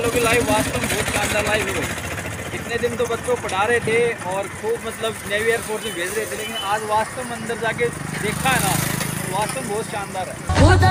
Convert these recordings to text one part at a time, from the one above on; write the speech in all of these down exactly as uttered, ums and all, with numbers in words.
वालों की लाइफ वास्तव में बहुत शानदार लाइफ है। इतने दिन तो बच्चों को पढ़ा रहे थे और खूब मतलब नेवी एयरफोर्स में भेज रहे थे, लेकिन आज वास्तव में अंदर जाके देखा है ना, तो वास्तव में बहुत शानदार है।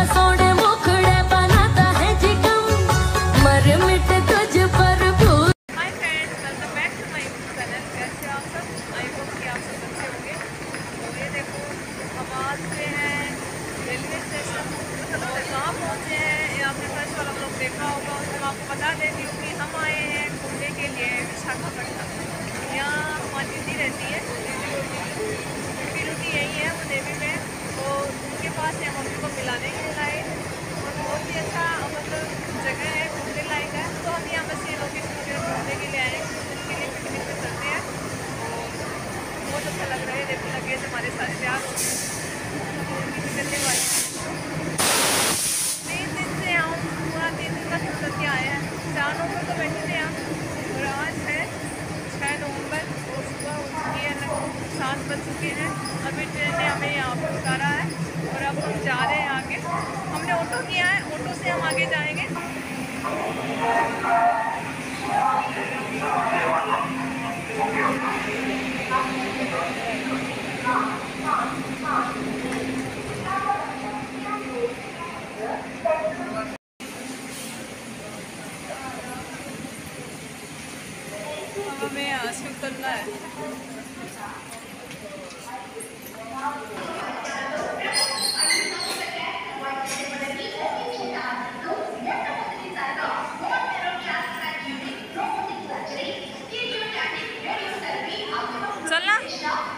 देखा होगा उसमें आपको बता देती हूँ कि हम आए हैं घूमने के लिए विशाखापट्टनम। यहाँ हमारी दीदी रहती है, उनकी ड्यूटी यही है, वो नेवी में, तो उनके पास है, मम्मी को मिलाने के लिए आए और बहुत ही अच्छा मतलब जगह है, घूमने लायक है। तो हम यहाँ बस ये लोकेशन वगैरह घूमने के लिए आए हैं, उनके लिए पिकनिक पे चलते हैं और बहुत अच्छा लग रहा है। देखो लगे हमारे सारे प्यार निकलने वाले तीन दिन से यहाँ पूरा तीन दिन का टूर करके आए हैं। चार नवंबर को बैठे थे यहाँ और आज है छः नवंबर और सुबह उठ चुकी है, लगभग सात बज चुके हैं। अभी ट्रेन ने हमें यहाँ पर उतारा है और अब हम जा रहे हैं आगे। हमने ऑटो किया है, ऑटो से हम आगे जाएंगे। हमें यहाँ से उतरना है। चलना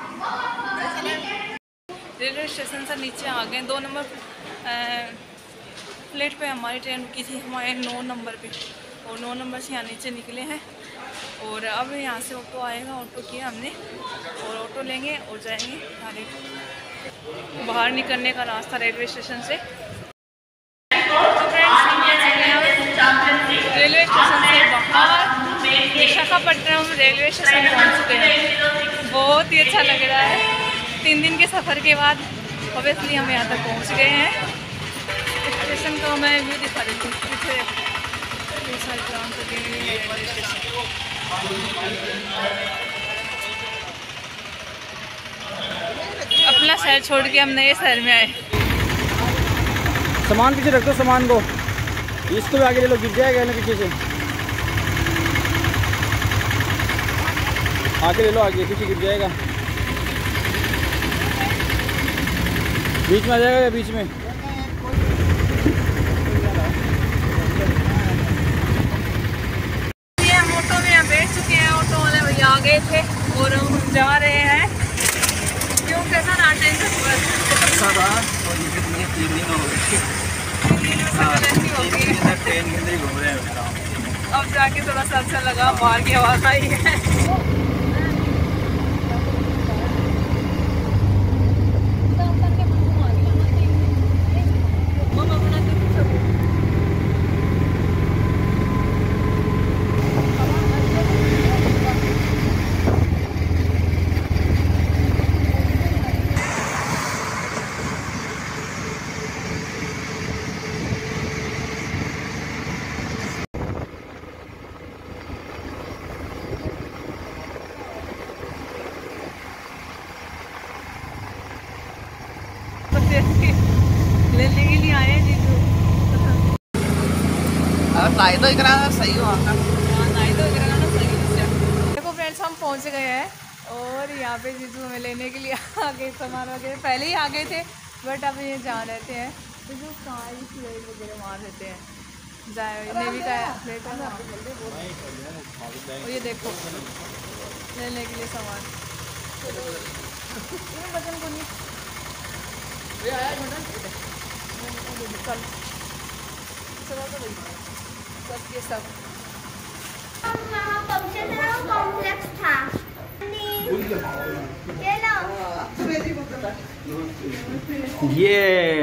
रेलवे स्टेशन से नीचे आ गए। दो नंबर प्लेट पे हमारी ट्रेन रुकी थी, हमारे नौ नंबर पे, और नौ नंबर से यहाँ नीचे निकले हैं और अब यहाँ से ऑटो आएगा। ऑटो किया हमने और ऑटो लेंगे और जाएंगे डायरेक्ट बाहर निकलने का रास्ता रेलवे स्टेशन से। तो फ्रेंड्स हम रेलवे स्टेशन से बाहर विशाखापट्टनम रेलवे स्टेशन पहुँच चुके हैं। बहुत ही अच्छा लग रहा है। तीन दिन के सफ़र के बाद ऑब्वियसली हम यहाँ तक पहुँच गए हैं। स्टेशन का मैं व्यू दिखा देती हूँ। अपना शहर छोड़ के हम नए शहर में आए। सामान पीछे रख दो, सामान को इसको भी आगे ले लो, गिर जाएगा ना पीछे से। आगे ले लो, आगे पीछे गिर जाएगा, बीच में आ जाएगा या बीच में। आ गए थे और हम जा रहे हैं। क्यों कैसा ना टेंशन अच्छा था और ये कितने तीन दिन हो गए ट्रेन के अंदर ही घूम रहे हैं। अब जाके थोड़ा सा अच्छा लगा, बाहर की आवाज़ आई है। लेने के लिए आए जी तो नाई तो कराना सही हो आपका। नाई तो कराना सही हो। देखो फ्रेंड्स हम पहुंच गए हैं और यहाँ पे जीजू हमें लेने के लिए आ गए। सामान वगैरह पहले ही आ गए थे बट अब ये जहाँ रहते हैं जीजू कार वगैरह वहाँ रहते हैं। जाए नेवी का प्लेट है ना, और ये देखो लेने के लिए सामान बचन को नहीं चल चलो तो भाई सब ये सब कॉम्प्लेक्स था। ये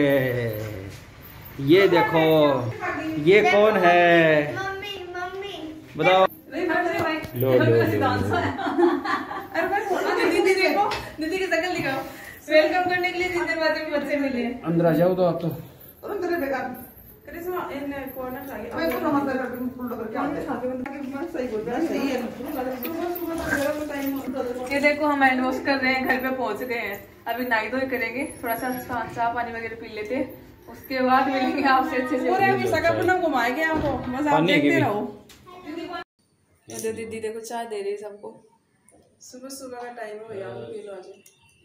ये देखो ये कौन है? मम्मी मम्मी बताओ। लो लो लो दीदी देखो, दीदी की शक्ल दिखाओ। वेलकम करने के लिए जिस दरवाजे में बच्चे मिले। अंदर आ जाओ तो आप तो। ये देखो हम हैंड वॉश कर रहे हैं, घर पे पहुंच गए हैं, अभी नाई धोई करेंगे, थोड़ा सा चाय पानी वगैरह पी लेते, उसके बाद मिलेंगे आपसे अच्छे से। घुमाएंगे आपको, बस आप देखते रहो। तो दीदी देखो चाय दे रही सबको, सुबह सुबह का टाइम हो गया, पी लो आज।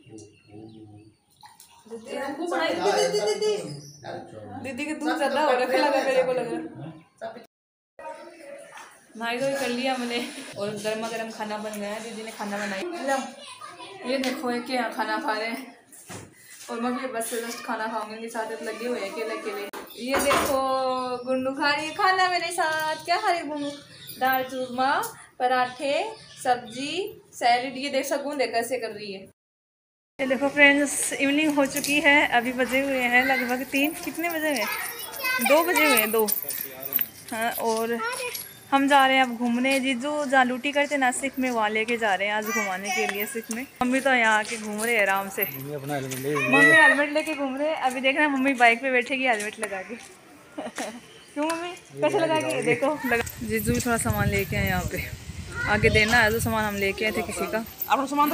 दीदी के दूध ज्यादा हो रखा लगा मेरे को लग रहा। नाई धोई कर लिया मैंने और गर्मा गर्म खाना बन गया है, दीदी ने खाना बनाई। ये देखो ये क्या खाना खा रहे हैं और मैं भी बस से जस्ट खाना खाऊंगी, इनके साथ लगे हुए हैं अकेले अकेले। ये देखो गुंडू खा रही है खाना मेरे साथ। क्या खा रही है गुंडू? दाल चूरमा, पराठे, सब्जी, सैलेड। ये देख सकूँ देख कैसे कर रही है। ये देखो फ्रेंड्स इवनिंग हो चुकी है, अभी बजे हुए हैं लगभग तीन, कितने बजे हुए? दो बजे हुए हैं, दो। हाँ और हम जा रहे हैं अब घूमने। जीजू जहाँ लूटी करते नासिक में वहाँ लेके जा रहे हैं आज घुमाने के लिए सिख में। मम्मी तो यहाँ आके घूम रहे हैं आराम से, मम्मी हेलमेट लेके घूम रहे हैं। अभी देख रहे हैं मम्मी बाइक पे बैठेगी हेलमेट लगा के। क्यों मम्मी कैसे लगा के? देखो लगा। जीजू भी थोड़ा सामान लेके आए यहाँ पे, आगे देना है तो सामान हम लेके आए थे किसी का। आप सामान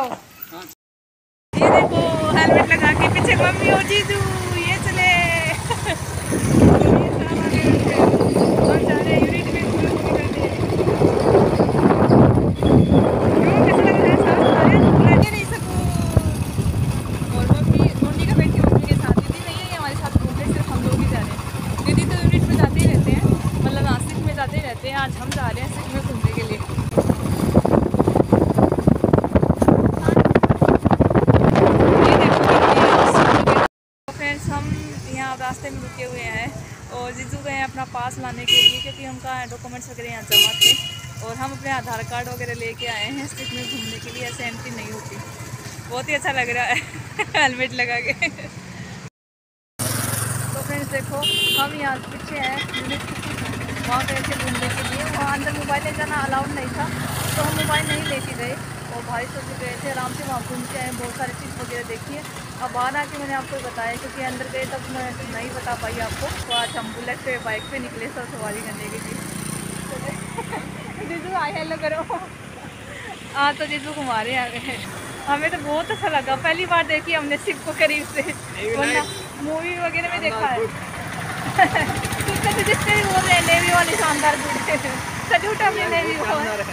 ये देखो हेलमेट लगा के पीछे मम्मी और जीजू ये चले। आज हम जा रहे हैं सिख में घूमने के लिए। ये देखो फ्रेंड्स हम यहाँ रास्ते में रुके हुए हैं और जीजू गए हैं अपना पास लाने के लिए, क्योंकि उनका डॉक्यूमेंट्स वगैरह यहाँ जमा थे और हम अपने आधार कार्ड वगैरह लेके आए हैं सिख में घूमने के लिए। ऐसे एंट्री नहीं होती। बहुत ही अच्छा लग रहा है हेलमेट लगा के। तो फ्रेंड्स देखो हम यहाँ पीछे हैं वहाँ गए थे घूमने के लिए। वहाँ अंदर मोबाइल ले जाना अलाउड नहीं था तो हम मोबाइल नहीं लेके गए और भाई सब गए थे आराम से वहाँ घूम के आए, बहुत सारी चीज़ वगैरह देखी है। अब बाहर आके मैंने आपको बताया क्योंकि अंदर गए तब मैं नहीं बता पाई आपको। तो आज हम बुलेट पे बाइक पे निकले सब सवारी करने के लिए। जीजू आए हेलो करो। हाँ तो जीजू घुमा रहे आ गए। हमें तो बहुत अच्छा लगा, पहली बार देखी हमने सिख को करीब से, वरना मूवी वगैरह में देखा है। जिससे भी बोल रहे हैं नेवी वाली शानदार सल्यूट अपनी नेवी को।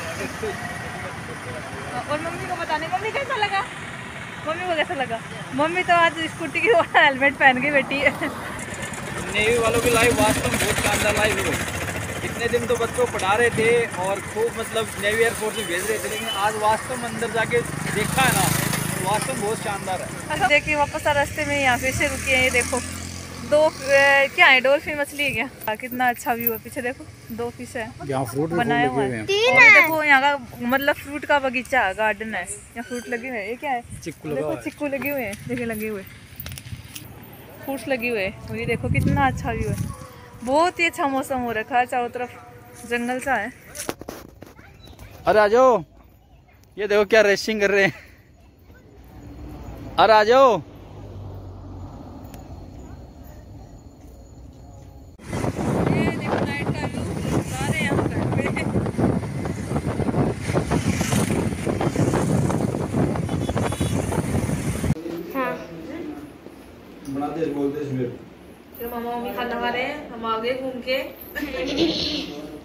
और मम्मी को बताने मम्मी कैसा लगा? मम्मी को कैसा लगा? मम्मी तो आज स्कूटी की हेलमेट पहन के बैठी है। नेवी वालों की लाइफ वास्तव में बहुत शानदार लाइफ है। इतने दिन तो बच्चों को पढ़ा रहे थे और खूब मतलब नेवी एयरफोर्स में भेज रहे थे, लेकिन आज वास्तव में अंदर जाके देखा है ना, वास्तव में बहुत शानदार है। देखिए वापस रास्ते में यहाँ फिर से रुके हैं। ये देखो दो ए, क्या है डॉल्फिन मछली है क्या? कितना अच्छा व्यू है, पीछे देखो दो फिश है, यहाँ फ्रूट बनाया हुआ है। और देखो यहाँ का मतलब फ्रूट का बगीचा है, गार्डन है, यहाँ फ्रूट लगे हुए हैं। ये क्या है? चिक्कू देखो चिक्कू लगे हुए हैं, देखिए लगे हुए फ्रूट्स लगे हुए हैं। और ये देखो कितना अच्छा व्यू है, बहुत ही अच्छा मौसम हो रखा है, चारों तरफ जंगल सा है। अरे आ जाओ, ये देखो क्या रेसिंग कर रहे हैं। अरे आ जाओ। तो मामा मम्मी खाना खा रहे हैं, हम आगे घूम के